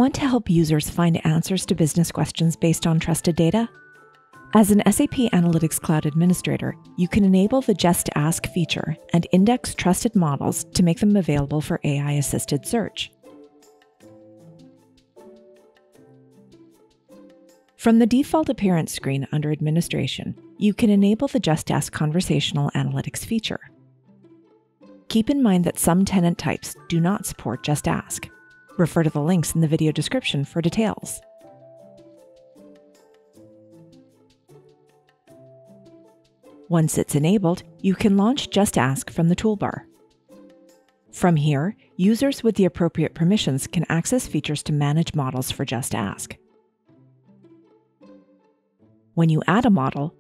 Want to help users find answers to business questions based on trusted data? As an SAP Analytics Cloud administrator, you can enable the Just Ask feature and index trusted models to make them available for AI-assisted search. From the default appearance screen under Administration, you can enable the Just Ask conversational analytics feature. Keep in mind that some tenant types do not support Just Ask. Refer to the links in the video description for details. Once it's enabled, you can launch Just Ask from the toolbar. From here, users with the appropriate permissions can access features to manage models for Just Ask. When you add a model,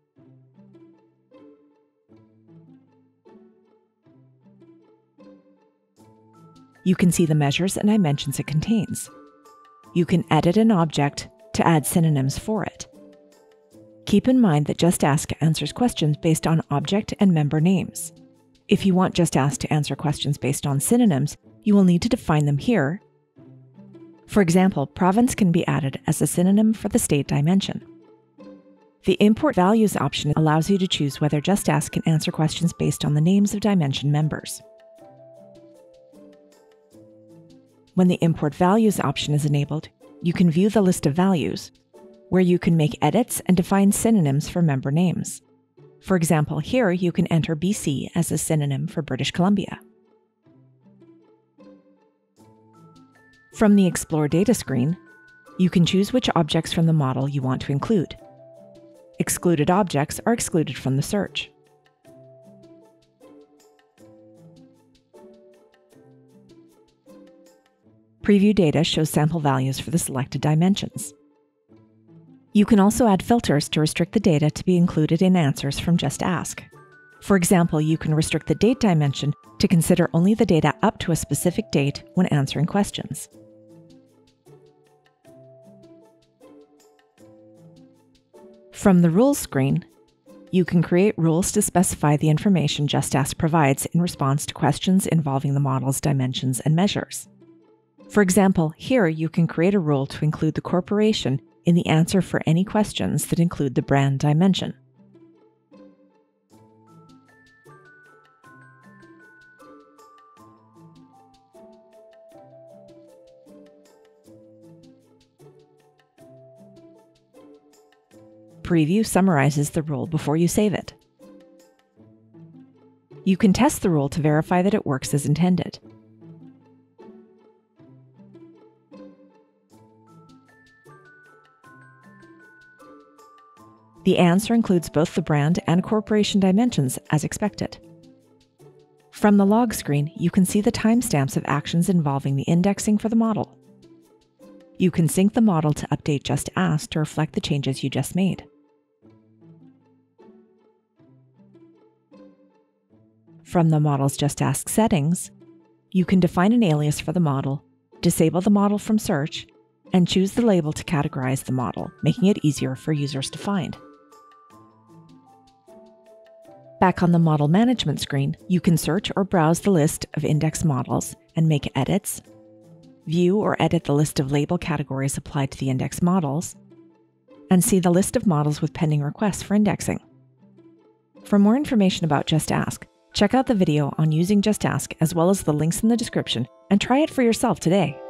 you can see the measures and dimensions it contains. You can edit an object to add synonyms for it. Keep in mind that Just Ask answers questions based on object and member names. If you want Just Ask to answer questions based on synonyms, you will need to define them here. For example, province can be added as a synonym for the state dimension. The Import Values option allows you to choose whether Just Ask can answer questions based on the names of dimension members. When the Import Values option is enabled, you can view the list of values, where you can make edits and define synonyms for member names. For example, here you can enter BC as a synonym for British Columbia. From the Explore Data screen, you can choose which objects from the model you want to include. Excluded objects are excluded from the search. Preview data shows sample values for the selected dimensions. You can also add filters to restrict the data to be included in answers from Just Ask. For example, you can restrict the date dimension to consider only the data up to a specific date when answering questions. From the Rules screen, you can create rules to specify the information Just Ask provides in response to questions involving the model's dimensions and measures. For example, here you can create a rule to include the corporation in the answer for any questions that include the brand dimension. Preview summarizes the rule before you save it. You can test the rule to verify that it works as intended. The answer includes both the brand and corporation dimensions as expected. From the Log screen, you can see the timestamps of actions involving the indexing for the model. You can sync the model to update Just Ask to reflect the changes you just made. From the model's Just Ask settings, you can define an alias for the model, disable the model from search, and choose the label to categorize the model, making it easier for users to find. Back on the Model Management screen, you can search or browse the list of index models and make edits, view or edit the list of label categories applied to the index models, and see the list of models with pending requests for indexing. For more information about Just Ask, check out the video on using Just Ask as well as the links in the description and try it for yourself today.